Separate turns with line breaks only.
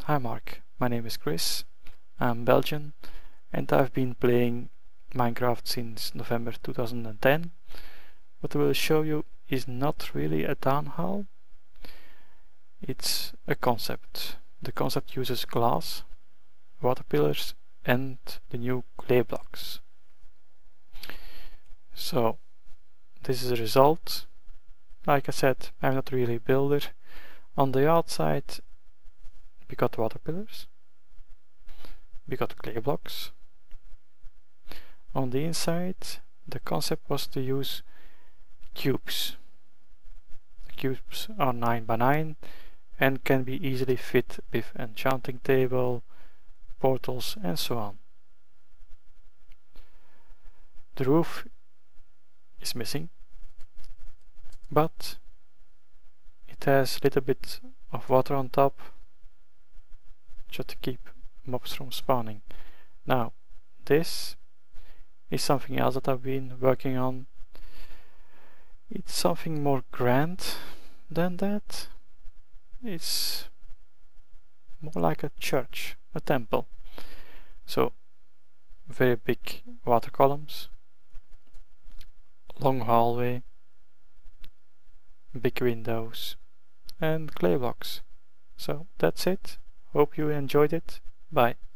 Hi Mark, my name is Chris, I'm Belgian and I've been playing Minecraft since November 2010. What I will show you is not really a town hall, it's a concept. The concept uses glass, water pillars and the new clay blocks. So this is the result. Like I said, I'm not really a builder. On the outside we got water pillars, we got clay blocks. On the inside the concept was to use cubes. The cubes are 9 by 9 and can be easily fit with enchanting table, portals and so on. The roof is missing, but it has a little bit of water on top just to keep mobs from spawning. Now this is something else that I've been working on. It's something more grand than that. It's more like a church, a temple. So very big water columns, long hallway, big windows and clay blocks. So that's it. Hope you enjoyed it. Bye.